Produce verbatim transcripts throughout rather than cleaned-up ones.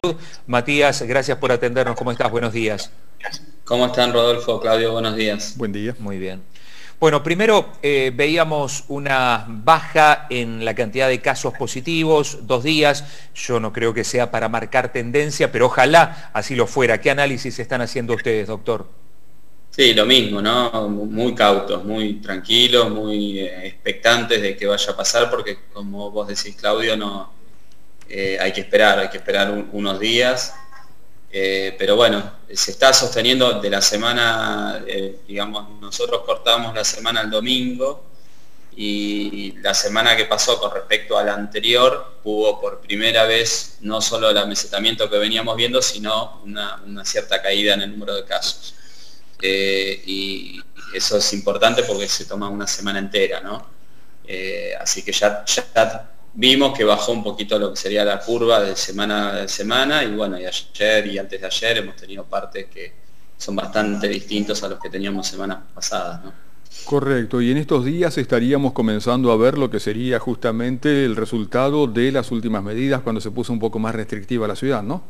Matías, gracias por atendernos. ¿Cómo estás? Buenos días. ¿Cómo están, Rodolfo, Claudio? Buenos días. Buen día. Muy bien. Bueno, primero eh, veíamos una baja en la cantidad de casos positivos, dos días. Yo no creo que sea para marcar tendencia, pero ojalá así lo fuera. ¿Qué análisis están haciendo ustedes, doctor? Sí, lo mismo, ¿no? Muy cautos, muy tranquilos, muy eh, expectantes de que vaya a pasar, porque como vos decís, Claudio, no eh, hay que esperar, hay que esperar un, unos días. Eh, pero bueno, se está sosteniendo de la semana, eh, digamos, nosotros cortamos la semana el domingo y la semana que pasó con respecto a la anterior hubo por primera vez no solo el amesetamiento que veníamos viendo, sino una, una cierta caída en el número de casos. Eh, y eso es importante porque se toma una semana entera, ¿no? Eh, así que ya, ya vimos que bajó un poquito lo que sería la curva de semana a semana, y bueno, y ayer y antes de ayer hemos tenido partes que son bastante distintos a los que teníamos semanas pasadas, ¿no? Correcto, y en estos días estaríamos comenzando a ver lo que sería justamente el resultado de las últimas medidas cuando se puso un poco más restrictiva la ciudad, ¿no?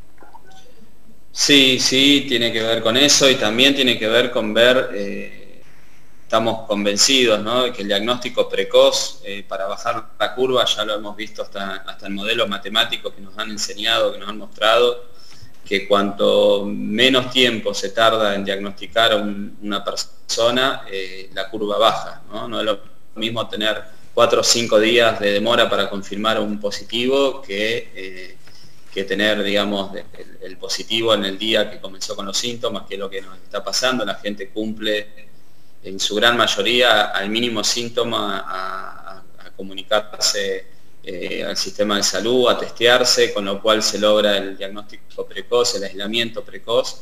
Sí, sí, tiene que ver con eso y también tiene que ver con ver, eh, estamos convencidos, ¿no?, de que el diagnóstico precoz eh, para bajar la curva, ya lo hemos visto hasta, hasta en modelos matemáticos que nos han enseñado, que nos han mostrado, que cuanto menos tiempo se tarda en diagnosticar a un, una persona, eh, la curva baja, ¿no? No es lo mismo tener cuatro o cinco días de demora para confirmar un positivo que... Eh, que tener, digamos, el, el positivo en el día que comenzó con los síntomas, que es lo que nos está pasando. La gente cumple en su gran mayoría al mínimo síntoma a, a, a comunicarse eh, al sistema de salud, a testearse, con lo cual se logra el diagnóstico precoz, el aislamiento precoz,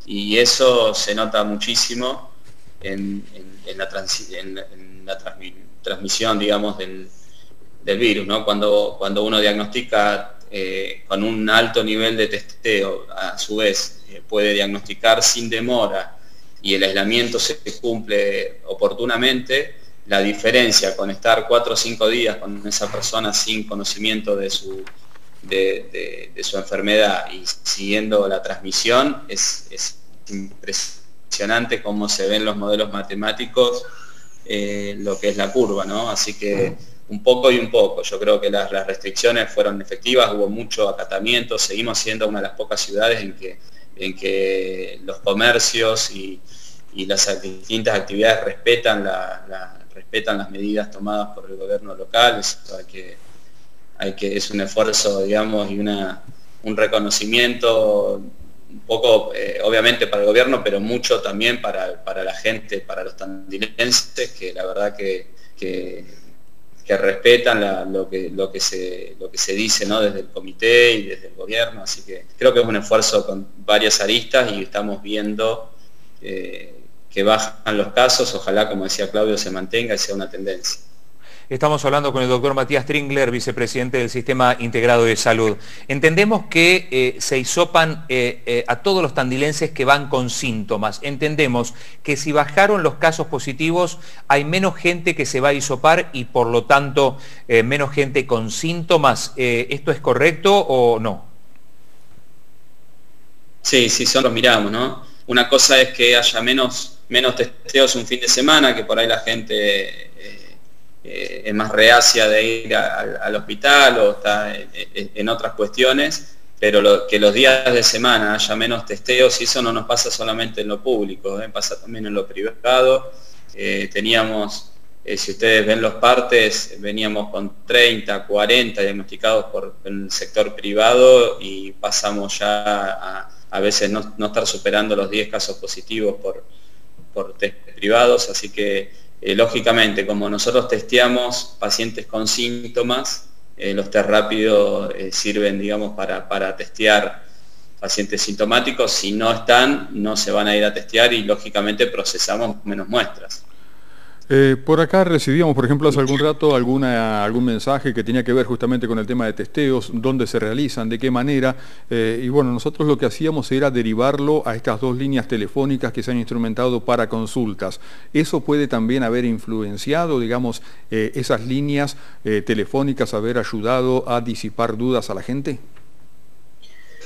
y eso se nota muchísimo en, en, en la, trans, en, en la transmi, transmisión, digamos, del, del virus, ¿no? Cuando, cuando uno diagnostica Eh, con un alto nivel de testeo, a su vez eh, puede diagnosticar sin demora y el aislamiento se cumple oportunamente, la diferencia con estar cuatro o cinco días con esa persona sin conocimiento de su, de, de, de su enfermedad y siguiendo la transmisión es, es impresionante cómo se ven los modelos matemáticos eh, lo que es la curva, ¿no? Así que un poco y un poco. Yo creo que las, las restricciones fueron efectivas, hubo mucho acatamiento, seguimos siendo una de las pocas ciudades en que, en que los comercios y, y las distintas actividades respetan, la, la, respetan las medidas tomadas por el gobierno local. Eso hay que, hay que, es un esfuerzo, digamos, y una, un reconocimiento un poco, eh, obviamente para el gobierno, pero mucho también para, para la gente, para los tandilenses, que la verdad que, que que respetan la, lo, que, lo, que se, lo que se dice, ¿no?, desde el comité y desde el gobierno. Así que creo que es un esfuerzo con varias aristas y estamos viendo eh, que bajan los casos. Ojalá, como decía Claudio, se mantenga y sea una tendencia. Estamos hablando con el doctor Matías Tringler, vicepresidente del Sistema Integrado de Salud. Entendemos que eh, se hisopan eh, eh, a todos los tandilenses que van con síntomas. Entendemos que si bajaron los casos positivos, hay menos gente que se va a hisopar y por lo tanto eh, menos gente con síntomas. Eh, ¿Esto es correcto o no? Sí, sí, son los miramos, ¿no? Una cosa es que haya menos, menos testeos un fin de semana, que por ahí la gente... Eh, Eh, es más reacia de ir a, a, al hospital o está en, en otras cuestiones, pero lo, que los días de semana haya menos testeos, y eso no nos pasa solamente en lo público, eh, pasa también en lo privado. Eh, teníamos, eh, si ustedes ven los partes, veníamos con treinta, cuarenta diagnosticados por el sector privado y pasamos ya a, a veces no, no estar superando los diez casos positivos por, por test privados, así que Eh, lógicamente, como nosotros testeamos pacientes con síntomas, eh, los test rápidos eh, sirven, digamos, para, para testear pacientes sintomáticos. Si no están, no se van a ir a testear y lógicamente procesamos menos muestras. Eh, por acá recibíamos, por ejemplo, hace algún rato alguna, algún mensaje que tenía que ver justamente con el tema de testeos, dónde se realizan, de qué manera, eh, y bueno, nosotros lo que hacíamos era derivarlo a estas dos líneas telefónicas que se han instrumentado para consultas. ¿Eso puede también haber influenciado, digamos, eh, esas líneas eh, telefónicas, haber ayudado a disipar dudas a la gente?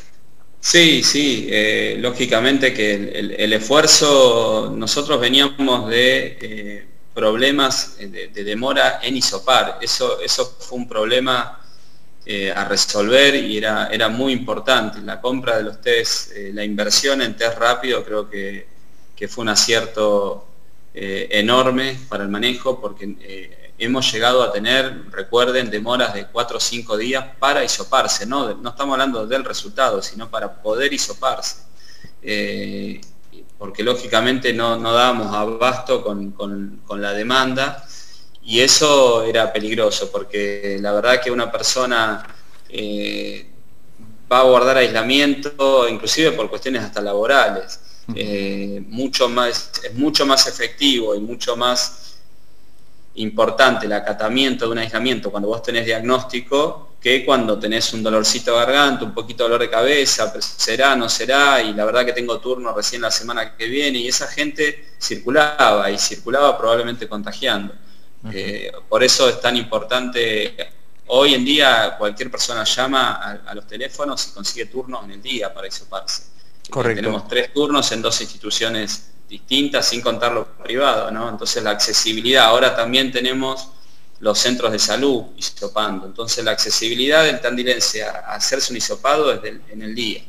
Sí, sí, eh, lógicamente que el, el, el esfuerzo, nosotros veníamos de eh, problemas de, de demora en hisopar, eso, eso fue un problema eh, a resolver y era, era muy importante. La compra de los test, eh, la inversión en test rápido creo que, que fue un acierto eh, enorme para el manejo, porque eh, hemos llegado a tener, recuerden, demoras de cuatro o cinco días para hisoparse, ¿no? No estamos hablando del resultado, sino para poder hisoparse. Eh, porque lógicamente no, no dábamos abasto con, con, con la demanda, y eso era peligroso, porque la verdad que una persona eh, va a guardar aislamiento, inclusive por cuestiones hasta laborales. Eh, mucho más, es mucho más efectivo y mucho más importante el acatamiento de un aislamiento cuando vos tenés diagnóstico que cuando tenés un dolorcito de garganta, un poquito de dolor de cabeza, pero será, no será, y la verdad que tengo turno recién la semana que viene, y esa gente circulaba, y circulaba probablemente contagiando. Uh-huh. eh, por eso es tan importante, hoy en día cualquier persona llama a, a los teléfonos y consigue turnos en el día para hisoparse. Correcto. Eh, tenemos tres turnos en dos instituciones distintas, sin contar lo privado, ¿no? Entonces la accesibilidad, ahora también tenemos los centros de salud hisopando, entonces la accesibilidad del tandilense a hacerse un hisopado es del, en el día.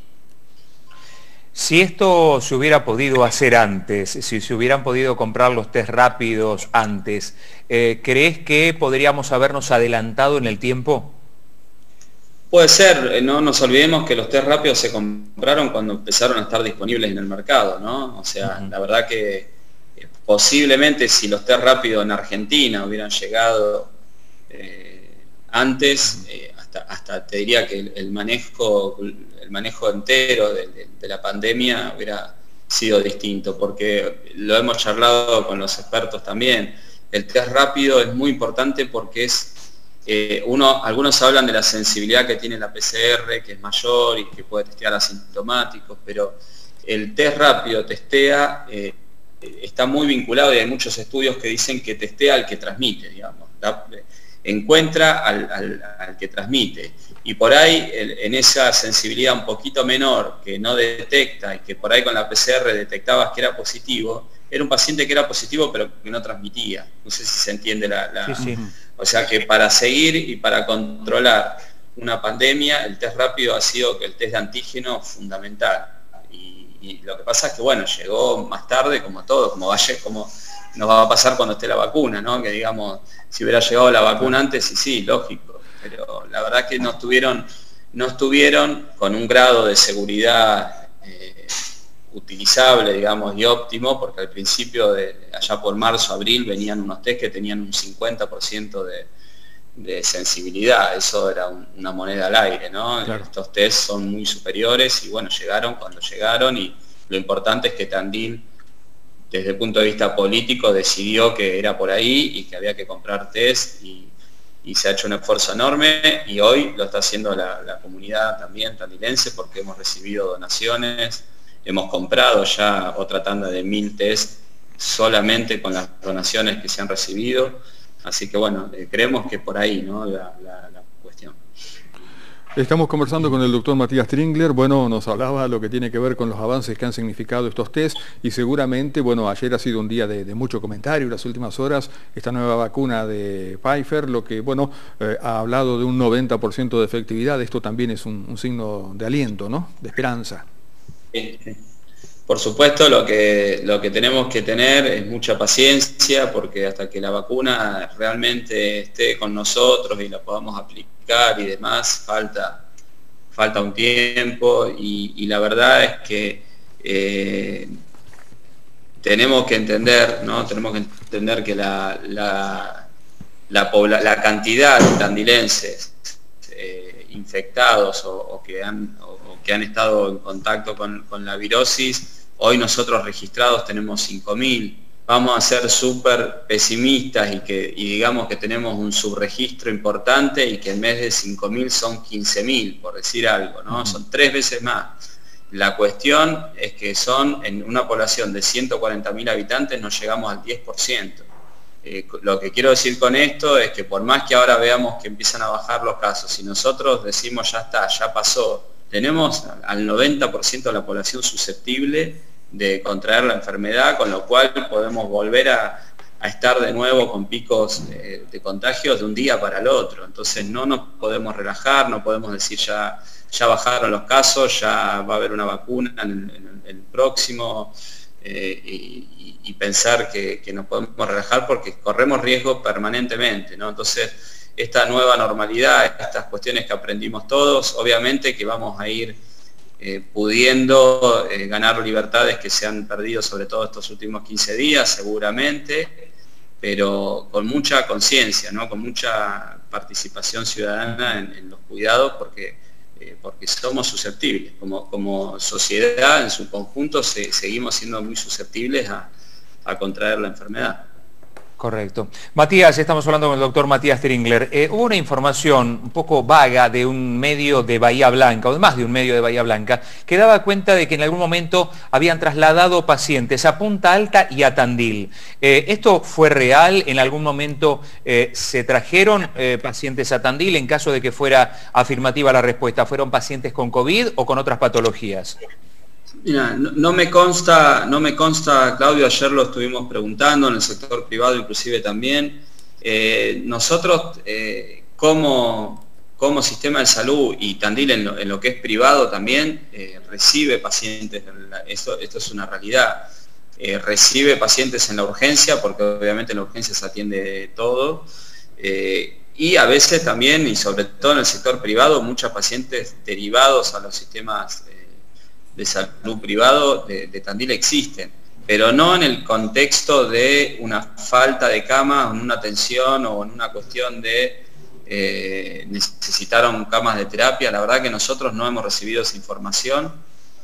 Si esto se hubiera podido hacer antes, si se hubieran podido comprar los test rápidos antes, eh, ¿crees que podríamos habernos adelantado en el tiempo? Puede ser, no nos olvidemos que los test rápidos se compraron cuando empezaron a estar disponibles en el mercado, ¿no? O sea, uh-huh. La verdad que eh, posiblemente si los test rápidos en Argentina hubieran llegado eh, antes, eh, hasta, hasta te diría que el, el manejo el manejo entero de, de, de la pandemia hubiera sido distinto, porque lo hemos charlado con los expertos también. El test rápido es muy importante porque es Eh, uno, algunos hablan de la sensibilidad que tiene la P C R, que es mayor y que puede testear asintomáticos, pero el test rápido testea, eh, está muy vinculado, y hay muchos estudios que dicen que testea al que transmite, digamos, ¿la? Encuentra al, al, al que transmite, y por ahí el, en esa sensibilidad un poquito menor que no detecta, y que por ahí con la P C R detectabas que era positivo, era un paciente que era positivo pero que no transmitía. No sé si se entiende la... la sí, sí. O sea que para seguir y para controlar una pandemia, el test rápido ha sido el test de antígeno fundamental. Y, y lo que pasa es que, bueno, llegó más tarde, como todo, como, vaya, como nos va a pasar cuando esté la vacuna, ¿no? Que digamos, si hubiera llegado la vacuna antes, sí, sí, lógico. Pero la verdad que no estuvieron, no estuvieron con un grado de seguridad eh, utilizable, digamos, y óptimo, porque al principio, de allá por marzo, abril, venían unos test que tenían un cincuenta por ciento de, de sensibilidad. Eso era un, una moneda al aire, ¿no? Claro. Estos test son muy superiores y bueno, llegaron cuando llegaron, y lo importante es que Tandil, desde el punto de vista político, decidió que era por ahí y que había que comprar test, y, y se ha hecho un esfuerzo enorme, y hoy lo está haciendo la, la comunidad también tandilense, porque hemos recibido donaciones. Hemos comprado ya otra tanda de mil test solamente con las donaciones que se han recibido. Así que bueno, eh, creemos que por ahí, ¿no? la, la, la cuestión. Estamos conversando con el doctor Matías Tringler. Bueno, nos hablaba lo que tiene que ver con los avances que han significado estos test, y seguramente, bueno, ayer ha sido un día de, de mucho comentario, las últimas horas, esta nueva vacuna de Pfizer, lo que, bueno, eh, ha hablado de un noventa por ciento de efectividad. Esto también es un, un signo de aliento, ¿no? De esperanza. Por supuesto, lo que, lo que tenemos que tener es mucha paciencia, porque hasta que la vacuna realmente esté con nosotros y la podamos aplicar y demás, falta, falta un tiempo, y, y la verdad es que eh, tenemos que entender, ¿no? Tenemos que entender que la, la, la, pobla, la cantidad de tandilenses eh, infectados o, o que han... O, que han estado en contacto con, con la virosis, hoy nosotros registrados tenemos cinco mil. Vamos a ser súper pesimistas y, que, y digamos que tenemos un subregistro importante, y que en vez de cinco mil son quince mil, por decir algo, ¿no? Uh-huh. Son tres veces más. La cuestión es que son, en una población de ciento cuarenta mil habitantes, no llegamos al diez por ciento. Eh, lo que quiero decir con esto es que por más que ahora veamos que empiezan a bajar los casos, si nosotros decimos ya está, ya pasó, tenemos al noventa por ciento de la población susceptible de contraer la enfermedad, con lo cual podemos volver a, a estar de nuevo con picos de, de contagios de un día para el otro. Entonces no nos podemos relajar, no podemos decir ya, ya bajaron los casos, ya va a haber una vacuna en el, en el próximo, eh, y, y pensar que, que nos podemos relajar porque corremos riesgo permanentemente, ¿no? Entonces esta nueva normalidad, estas cuestiones que aprendimos todos, obviamente que vamos a ir Eh, pudiendo eh, ganar libertades que se han perdido sobre todo estos últimos quince días, seguramente, pero con mucha conciencia, ¿no? Con mucha participación ciudadana en, en los cuidados, porque, eh, porque somos susceptibles. Como, como sociedad en su conjunto se, seguimos siendo muy susceptibles a, a contraer la enfermedad. Correcto. Matías, estamos hablando con el doctor Matías Stringler. Eh, hubo una información un poco vaga de un medio de Bahía Blanca, o más de un medio de Bahía Blanca, que daba cuenta de que en algún momento habían trasladado pacientes a Punta Alta y a Tandil. Eh, ¿Esto fue real? ¿En algún momento eh, se trajeron eh, pacientes a Tandil en caso de que fuera afirmativa la respuesta? ¿Fueron pacientes con COVID o con otras patologías? Mira, no, no me consta, no me consta, Claudio, ayer lo estuvimos preguntando en el sector privado inclusive también. Eh, nosotros eh, como, como sistema de salud, y Tandil en lo, en lo que es privado también, eh, recibe pacientes, esto, esto es una realidad, eh, recibe pacientes en la urgencia, porque obviamente en la urgencia se atiende todo, eh, y a veces también, y sobre todo en el sector privado, muchos pacientes derivados a los sistemas eh, de salud privado de, de Tandil existen, pero no en el contexto de una falta de camas, en una atención o en una cuestión de eh, necesitaron camas de terapia. La verdad que nosotros no hemos recibido esa información,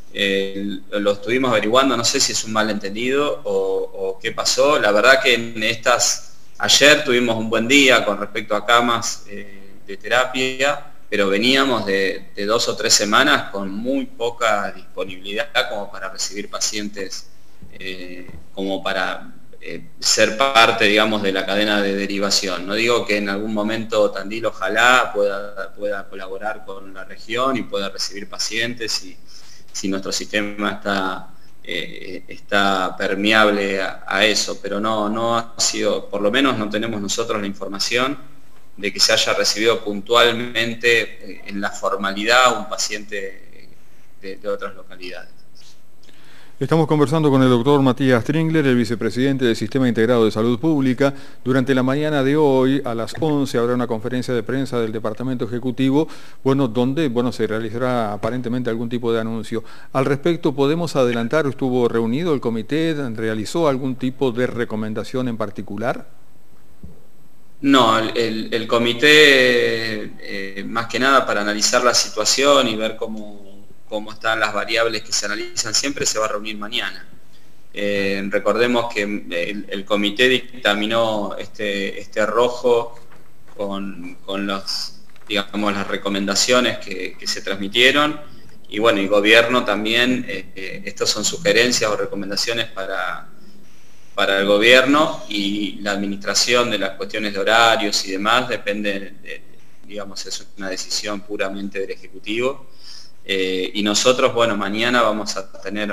eh, lo estuvimos averiguando, no sé si es un malentendido o, o qué pasó. La verdad que en estas, ayer tuvimos un buen día con respecto a camas eh, de terapia, pero veníamos de, de dos o tres semanas con muy poca disponibilidad como para recibir pacientes, eh, como para eh, ser parte, digamos, de la cadena de derivación. No digo que en algún momento Tandil ojalá pueda, pueda colaborar con la región y pueda recibir pacientes si, si nuestro sistema está, eh, está permeable a, a eso, pero no, no ha sido, por lo menos no tenemos nosotros la información de que se haya recibido puntualmente en la formalidad un paciente de, de otras localidades. Estamos conversando con el doctor Matías Stringler, el vicepresidente del Sistema Integrado de Salud Pública. Durante la mañana de hoy, a las once, habrá una conferencia de prensa del Departamento Ejecutivo, bueno, donde bueno, se realizará aparentemente algún tipo de anuncio. Al respecto, ¿podemos adelantar? ¿Estuvo reunido el comité? ¿Realizó algún tipo de recomendación en particular? No, el, el, el comité, eh, más que nada para analizar la situación y ver cómo, cómo están las variables que se analizan siempre, se va a reunir mañana. Eh, recordemos que el, el comité dictaminó este, este rojo con, con los, digamos, las recomendaciones que, que se transmitieron, y bueno, el gobierno también, eh, eh, estas son sugerencias o recomendaciones para... para el gobierno, y la administración de las cuestiones de horarios y demás depende, de, digamos, es una decisión puramente del Ejecutivo. Eh, y nosotros, bueno, mañana vamos a tener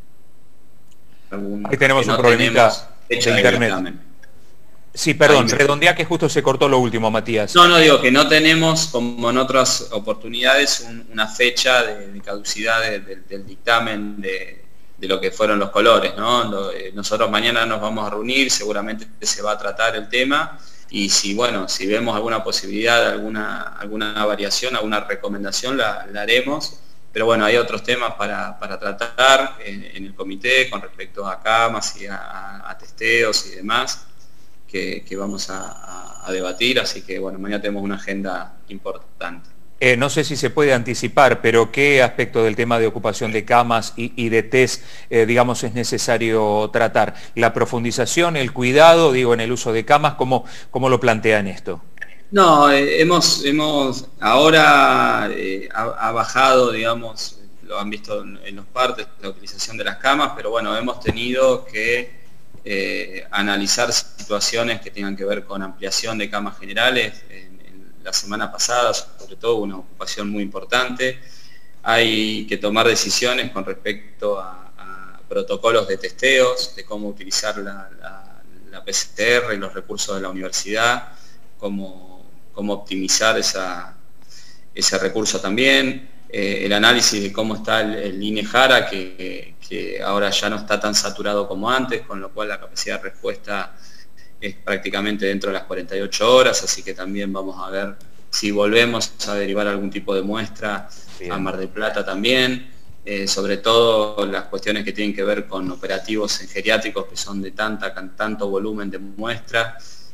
algún... Ahí tenemos un problemita de internet. Sí, perdón, redondea que justo se cortó lo último, Matías. No, no, digo que no tenemos, como en otras oportunidades, un, una fecha de, de caducidad de, de, del dictamen de... de lo que fueron los colores, ¿no? Nosotros mañana nos vamos a reunir, seguramente se va a tratar el tema, y si, bueno, si vemos alguna posibilidad de alguna, alguna variación, alguna recomendación, la, la haremos, pero bueno, hay otros temas para, para tratar en, en el comité con respecto a camas y a, a testeos y demás, que, que vamos a, a, a debatir, así que bueno, mañana tenemos una agenda importante. Eh, no sé si se puede anticipar, pero ¿qué aspecto del tema de ocupación de camas y, y de test, eh, digamos, es necesario tratar? ¿La profundización, el cuidado, digo, en el uso de camas? ¿Cómo, cómo lo plantean esto? No, eh, hemos, hemos, ahora eh, ha, ha bajado, digamos, lo han visto en, en los partes, la utilización de las camas, pero bueno, hemos tenido que eh, analizar situaciones que tengan que ver con ampliación de camas generales. Eh, la semana pasada, sobre todo, una ocupación muy importante. hay que tomar decisiones con respecto a, a protocolos de testeos, de cómo utilizar la, la, la P C R y los recursos de la universidad, cómo, cómo optimizar esa, ese recurso también, eh, el análisis de cómo está el, el INEJARA, que, que ahora ya no está tan saturado como antes, con lo cual la capacidad de respuesta es prácticamente dentro de las cuarenta y ocho horas, así que también vamos a ver si volvemos a derivar algún tipo de muestra Bien. a Mar del Plata también, eh, sobre todo las cuestiones que tienen que ver con operativos en geriátricos que son de tanta, tanto volumen de muestra,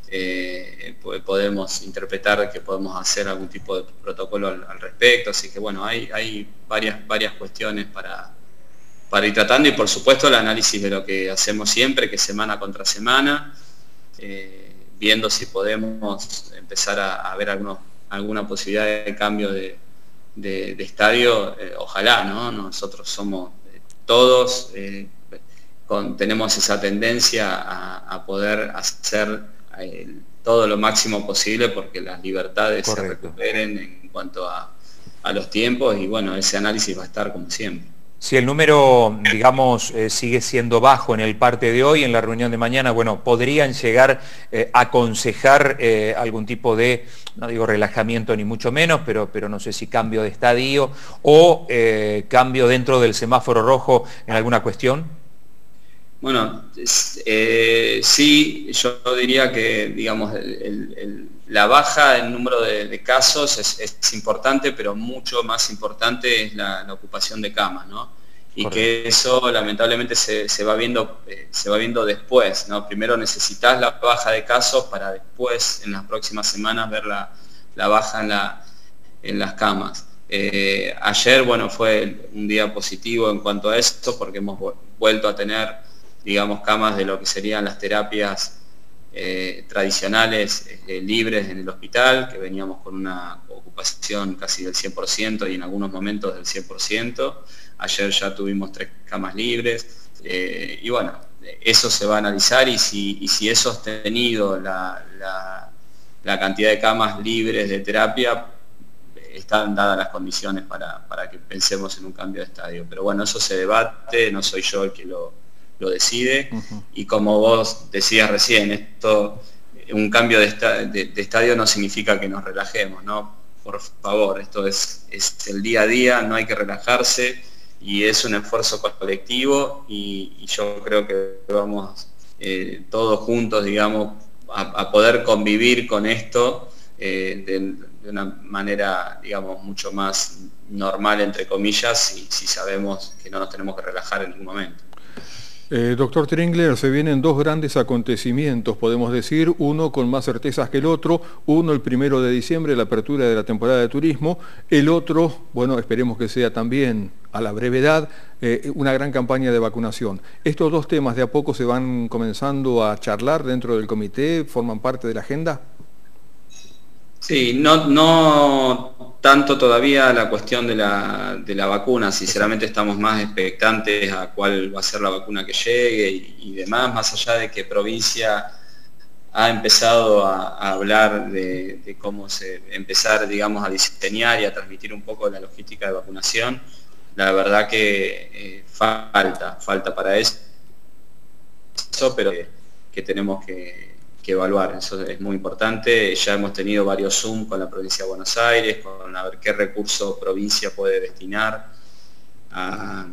eh, podemos interpretar que podemos hacer algún tipo de protocolo al, al respecto, así que bueno, hay, hay varias, varias cuestiones para, para ir tratando y por supuesto el análisis de lo que hacemos siempre, que es semana contra semana, eh, viendo si podemos empezar a, a ver algunos, alguna posibilidad de cambio de, de, de estadio, eh, ojalá, ¿no? Nosotros somos eh, todos, eh, con, tenemos esa tendencia a, a poder hacer el, todo lo máximo posible porque las libertades Correcto. se recuperen en cuanto a, a los tiempos y bueno, ese análisis va a estar como siempre. Si el número, digamos, eh, sigue siendo bajo en el parte de hoy, en la reunión de mañana, bueno, ¿podrían llegar eh, a aconsejar eh, algún tipo de, no digo relajamiento ni mucho menos, pero, pero no sé si cambio de estadio o eh, cambio dentro del semáforo rojo en alguna cuestión? Bueno, eh, sí, yo diría que, digamos, el, el, la baja en número de, de casos es, es importante, pero mucho más importante es la, la ocupación de camas, ¿no? Y Correcto. que eso lamentablemente se, se, va viendo, eh, se va viendo después, ¿no? Primero necesitas la baja de casos para después, en las próximas semanas, ver la, la baja en, la, en las camas. Eh, ayer, bueno, fue un día positivo en cuanto a esto, porque hemos vuelto a tener, digamos, camas de lo que serían las terapias eh, tradicionales eh, libres en el hospital, que veníamos con una ocupación casi del cien por ciento y en algunos momentos del cien por ciento. Ayer ya tuvimos tres camas libres eh, y bueno, eso se va a analizar y si, y si es sostenido la, la, la cantidad de camas libres de terapia, están dadas las condiciones para, para que pensemos en un cambio de estadio. Pero bueno, eso se debate, no soy yo el que lo lo decide, uh-huh. y como vos decías recién, esto, un cambio de, esta, de, de estadio no significa que nos relajemos, ¿no? Por favor, esto es, es el día a día, no hay que relajarse, y es un esfuerzo colectivo, y, y yo creo que vamos eh, todos juntos, digamos, a, a poder convivir con esto eh, de, de una manera, digamos, mucho más normal, entre comillas, y si sabemos que no nos tenemos que relajar en ningún momento. Eh, doctor Tringler, se vienen dos grandes acontecimientos, podemos decir, uno con más certezas que el otro, uno el primero de diciembre, la apertura de la temporada de turismo, el otro, bueno, esperemos que sea también a la brevedad, eh, una gran campaña de vacunación. Estos dos temas de a poco se van comenzando a charlar dentro del comité, ¿forman parte de la agenda? Sí, no, no tanto todavía la cuestión de la, de la vacuna, sinceramente estamos más expectantes a cuál va a ser la vacuna que llegue y, y demás, más allá de que provincia ha empezado a, a hablar de, de cómo se empezar, digamos, a diseñar y a transmitir un poco la logística de vacunación, la verdad que eh, falta, falta para eso, pero que, que tenemos que... que evaluar, eso es muy importante. Ya hemos tenido varios Zoom con la provincia de Buenos Aires, con a ver qué recurso provincia puede destinar a,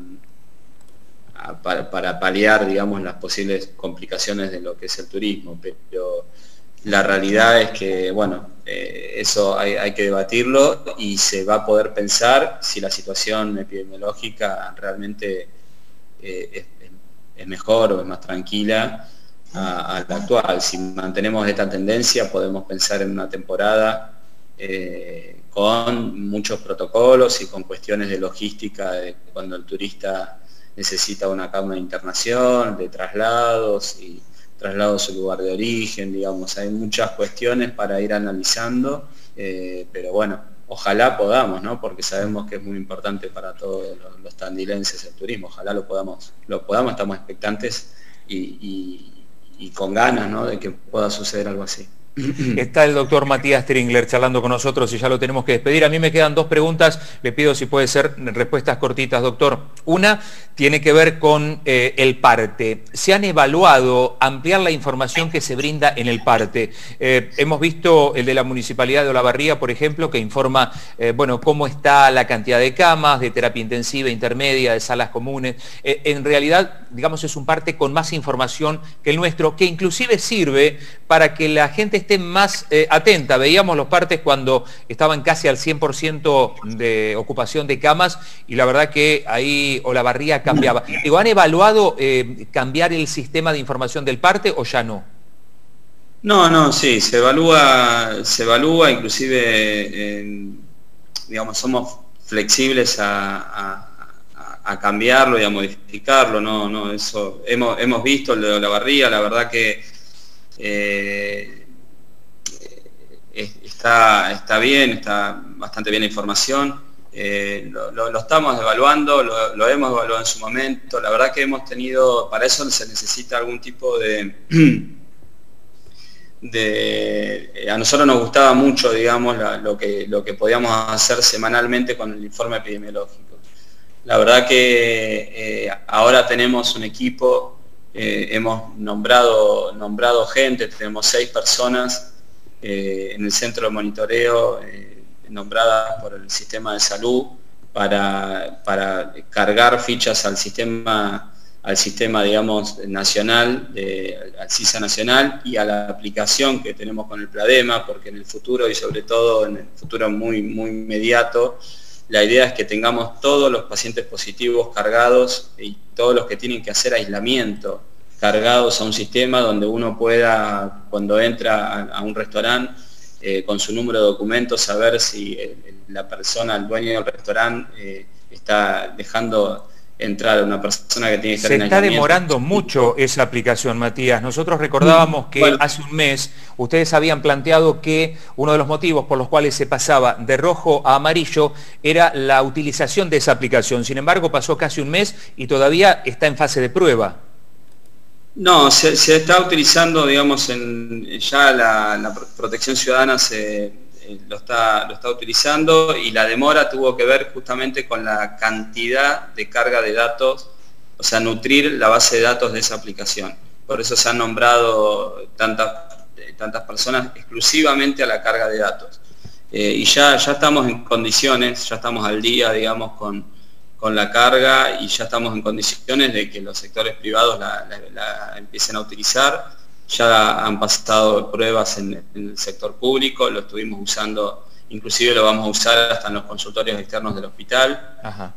a, para, para paliar, digamos, las posibles complicaciones de lo que es el turismo, pero la realidad es que, bueno, eh, eso hay, hay que debatirlo y se va a poder pensar si la situación epidemiológica realmente eh, es, es mejor o es más tranquila a, a la actual. Si mantenemos esta tendencia podemos pensar en una temporada eh, con muchos protocolos y con cuestiones de logística de cuando el turista necesita una cama de internación, de traslados y traslados a su lugar de origen, digamos, hay muchas cuestiones para ir analizando, eh, pero bueno, ojalá podamos, ¿no? Porque sabemos que es muy importante para todos los, los tandilenses el turismo, ojalá lo podamos, lo podamos, estamos expectantes y, y y con ganas, ¿no?, de que pueda suceder algo así. Está el doctor Matías Tringler charlando con nosotros y ya lo tenemos que despedir. A mí me quedan dos preguntas, le pido si puede ser respuestas cortitas, doctor. Una tiene que ver con eh, el parte. ¿Se han evaluado ampliar la información que se brinda en el parte? Eh, hemos visto el de la Municipalidad de Olavarría, por ejemplo, que informa eh, bueno, cómo está la cantidad de camas, de terapia intensiva, intermedia, de salas comunes. Eh, en realidad, digamos, es un parte con más información que el nuestro, que inclusive sirve para que la gente esté más eh, atenta. Veíamos los partes cuando estaban casi al cien por ciento de ocupación de camas y la verdad que ahí Olavarría cambiaba. Digo, ¿han evaluado eh, cambiar el sistema de información del parte o ya no? No, no, sí, se evalúa, se evalúa, inclusive, eh, digamos, somos flexibles a, a, a cambiarlo y a modificarlo, no, no, eso, hemos, hemos visto lo de Olavarría, la verdad que eh, Está, está bien, está bastante bien la información, eh, lo, lo, lo estamos evaluando, lo, lo hemos evaluado en su momento, la verdad que hemos tenido, para eso se necesita algún tipo de, de a nosotros nos gustaba mucho, digamos, la, lo, que, lo que podíamos hacer semanalmente con el informe epidemiológico. La verdad que eh, ahora tenemos un equipo, eh, hemos nombrado, nombrado gente, tenemos seis personas, Eh, en el centro de monitoreo eh, nombrada por el sistema de salud para, para cargar fichas al sistema, al sistema digamos nacional, de, al CISA nacional y a la aplicación que tenemos con el Pladema, porque en el futuro y sobre todo en el futuro muy, muy inmediato, la idea es que tengamos todos los pacientes positivos cargados y todos los que tienen que hacer aislamiento cargados a un sistema donde uno pueda, cuando entra a, a un restaurante, eh, con su número de documentos, saber si eh, la persona, el dueño del restaurante, eh, está dejando entrar a una persona que tiene que estar en aislamiento. Se está demorando mucho esa aplicación, Matías. Nosotros recordábamos que bueno, hace un mes ustedes habían planteado que uno de los motivos por los cuales se pasaba de rojo a amarillo era la utilización de esa aplicación. Sin embargo, pasó casi un mes y todavía está en fase de prueba. No, se, se está utilizando, digamos, en, ya la, la protección ciudadana se, eh, lo, está, lo está utilizando y la demora tuvo que ver justamente con la cantidad de carga de datos, o sea, nutrir la base de datos de esa aplicación. Por eso se han nombrado tantas, tantas personas exclusivamente a la carga de datos. Eh, y ya, ya estamos en condiciones, ya estamos al día, digamos, con... con la carga y ya estamos en condiciones de que los sectores privados la, la, la empiecen a utilizar. Ya han pasado pruebas en, en el sector público, lo estuvimos usando, inclusive lo vamos a usar hasta en los consultorios externos del hospital,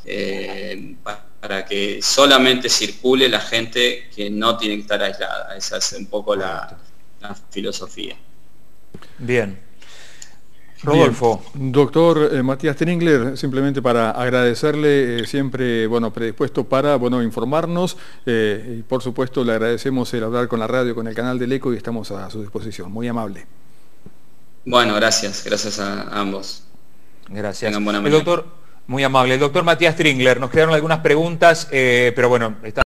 eh, para que solamente circule la gente que no tiene que estar aislada. Esa es un poco la, la filosofía. Bien. Rodolfo. Bien. Doctor eh, Matías Tringler, simplemente para agradecerle, eh, siempre bueno, predispuesto para bueno, informarnos eh, y por supuesto le agradecemos el hablar con la radio, con el canal del Eco y estamos a su disposición. Muy amable. Bueno, gracias, gracias a, a ambos. Gracias. El doctor, muy amable. El doctor Matías Tringler, nos quedaron algunas preguntas, eh, pero bueno, está